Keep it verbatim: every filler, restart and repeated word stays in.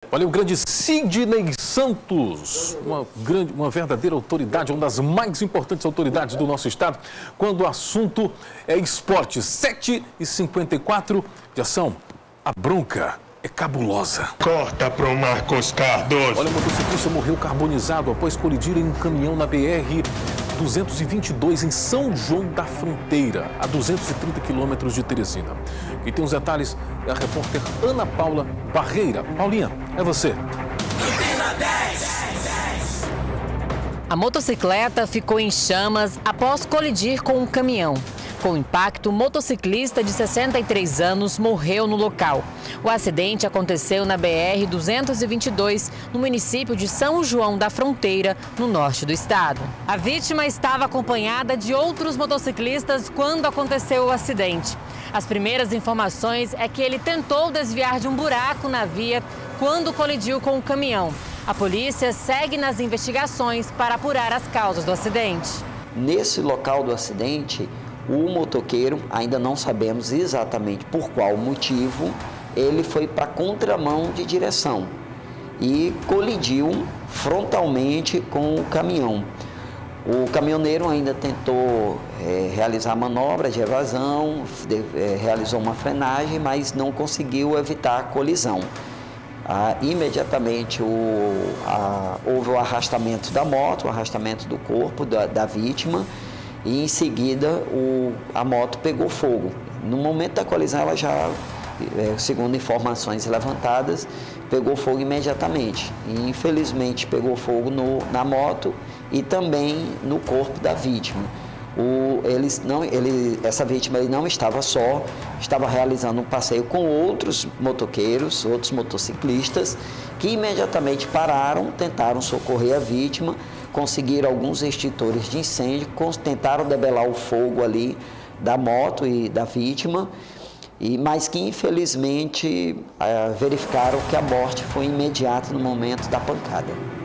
Olha, o grande Sidney Santos, uma, grande, uma verdadeira autoridade, uma das mais importantes autoridades do nosso estado, quando o assunto é esporte. sete e cinquenta e quatro de ação, a bronca é cabulosa. Corta pro Marcos Cardoso. Olha, o motociclista morreu carbonizado após colidir em um caminhão na B R duzentos e vinte e dois em São João da Fronteira, a duzentos e trinta quilômetros de Teresina. E tem os detalhes da repórter Ana Paula Barreira. Paulinha, é você. A motocicleta ficou em chamas após colidir com um caminhão. Com o impacto, o motociclista de sessenta e três anos morreu no local. O acidente aconteceu na B R duzentos e vinte e dois, no município de São João da Fronteira, no norte do estado. A vítima estava acompanhada de outros motociclistas quando aconteceu o acidente. As primeiras informações é que ele tentou desviar de um buraco na via quando colidiu com o caminhão. A polícia segue nas investigações para apurar as causas do acidente. Nesse local do acidente, o motoqueiro, ainda não sabemos exatamente por qual motivo, ele foi para contramão de direção e colidiu frontalmente com o caminhão. O caminhoneiro ainda tentou é, realizar manobra de evasão, de, é, realizou uma frenagem, mas não conseguiu evitar a colisão. Ah, imediatamente o, a, houve o arrastamento da moto, o arrastamento do corpo da, da vítima, e em seguida o, a moto pegou fogo. No momento da colisão ela já, segundo informações levantadas, pegou fogo imediatamente. E, infelizmente pegou fogo no, na moto e também no corpo da vítima. O, eles não, ele, essa vítima ele não estava só, estava realizando um passeio com outros motoqueiros, outros motociclistas, que imediatamente pararam, tentaram socorrer a vítima, conseguiram alguns extintores de incêndio, tentaram debelar o fogo ali da moto e da vítima, e, mas que infelizmente verificaram que a morte foi imediata no momento da pancada.